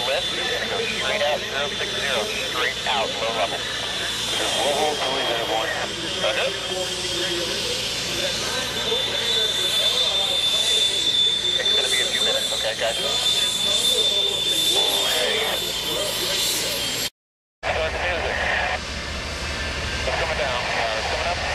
lift. You're going to go straight out, 060, straight out, low level. We'll hold till we hit one. That's it. It's going to be a few minutes, okay, guys? Okay. Start the music. It's coming down. It's coming up.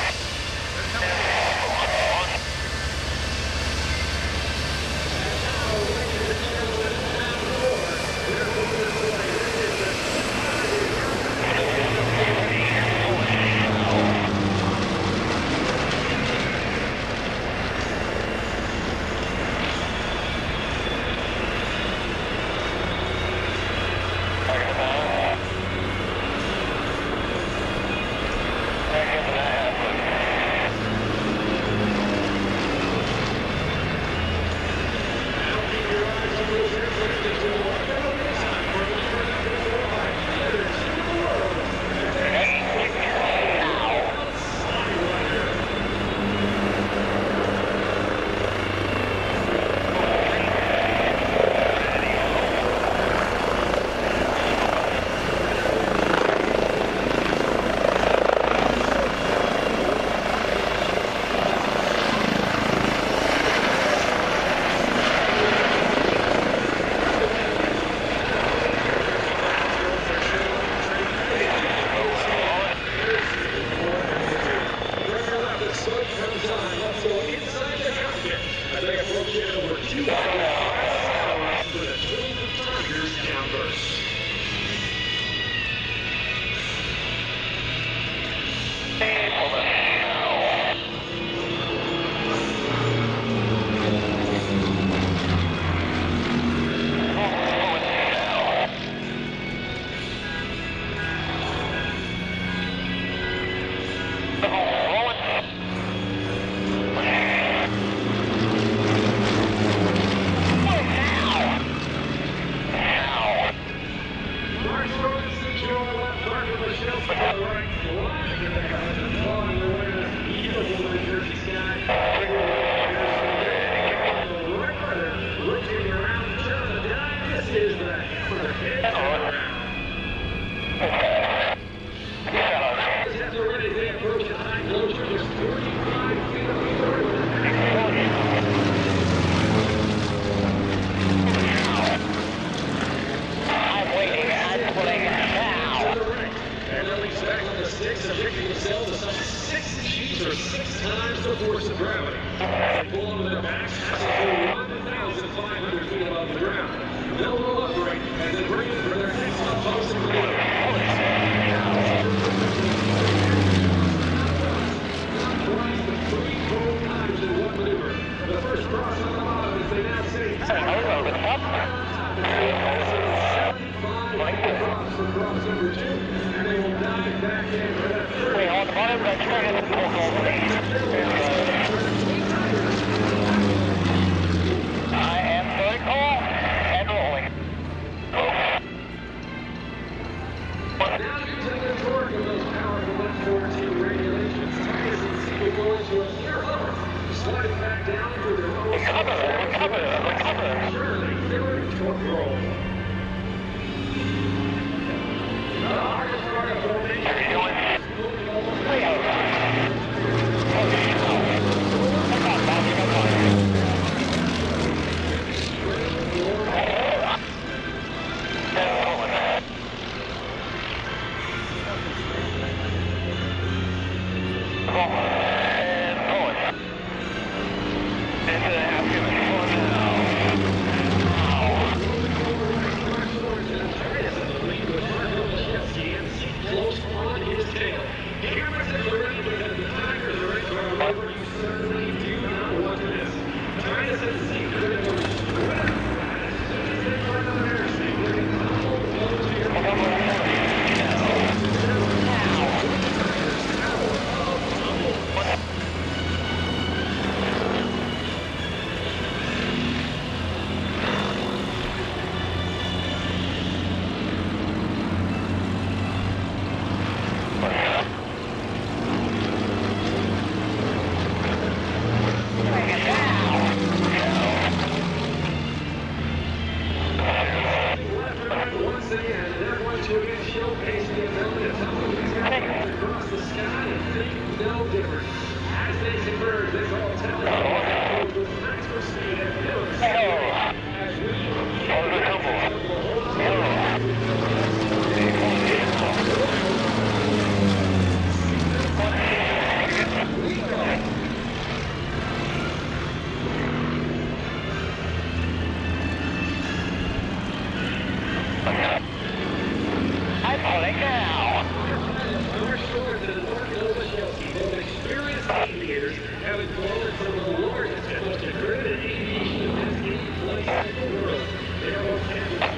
aviators have involved some of the largest and most accredited aviation investigating flights in the world. They are both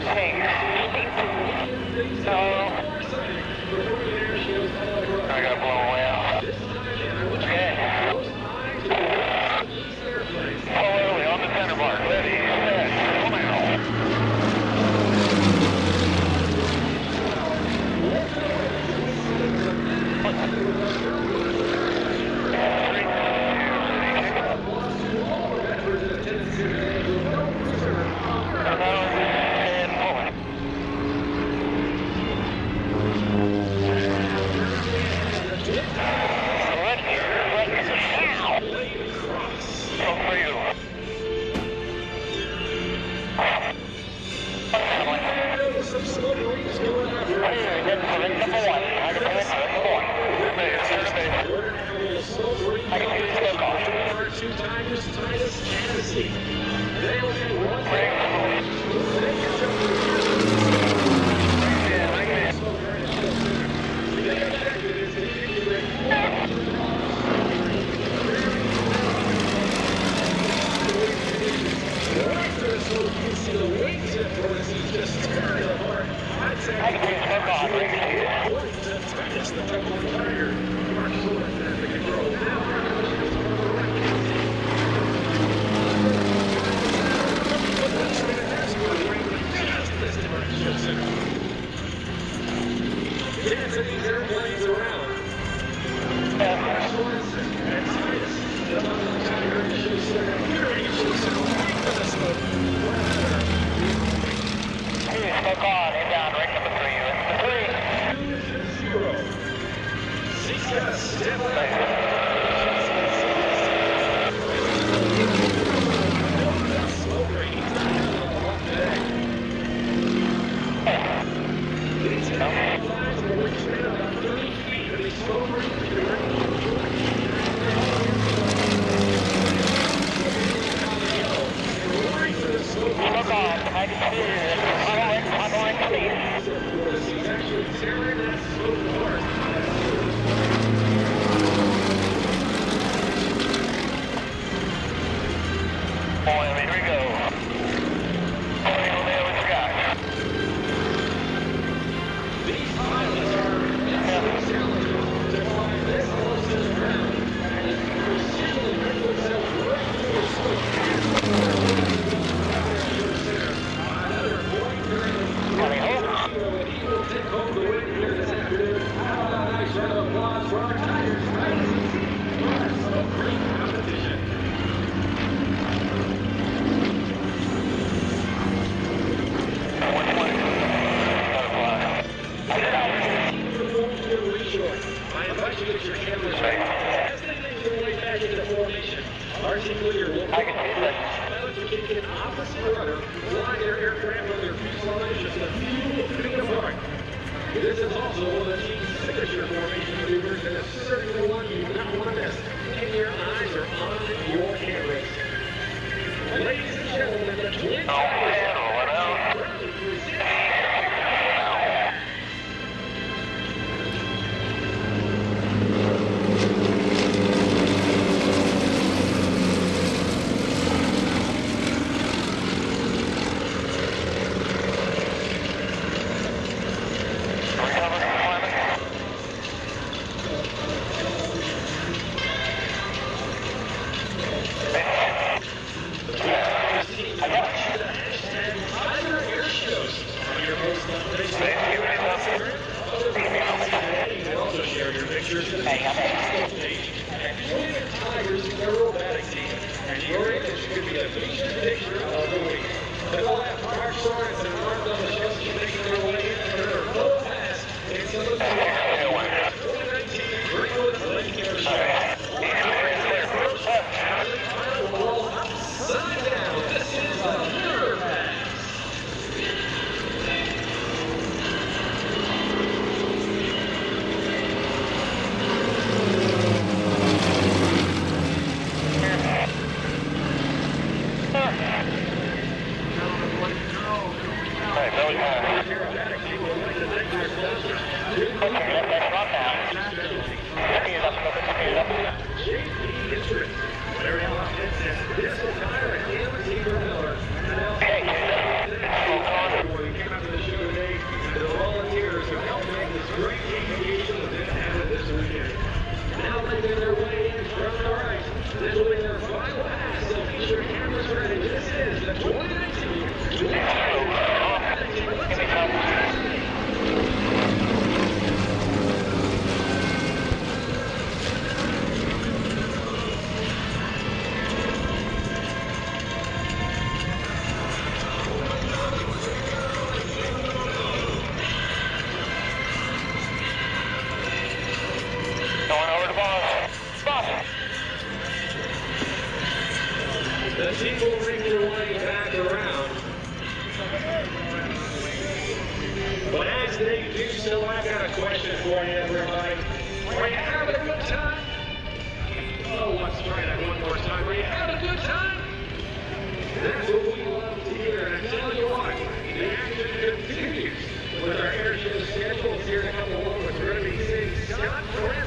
I got blown away out. Okay. Early on the center mark. Ready, set, come out. This is also one of the team's signature formation maneuvers, and it's certainly one you do not want to miss. And your eyes are on your cameras. Ladies and gentlemen, the twin Aerobatic team, and your image could be a featured picture of the week. To the left, Mark Sorensen and Mark Nowosielski making their way in for their full pass into the 2019 Greenwood Lake Airshow. Upside down, this is a mirror pass. The team will make their way back around. But as they do so, I've got a question for you, everybody. Are you having a good time? Oh, let's try that one more time. Are you having a good time? That's what we love to hear. And I tell you what, the action continues with our air show schedules here in a couple of moments. We're going to be seeing Scott Greenwood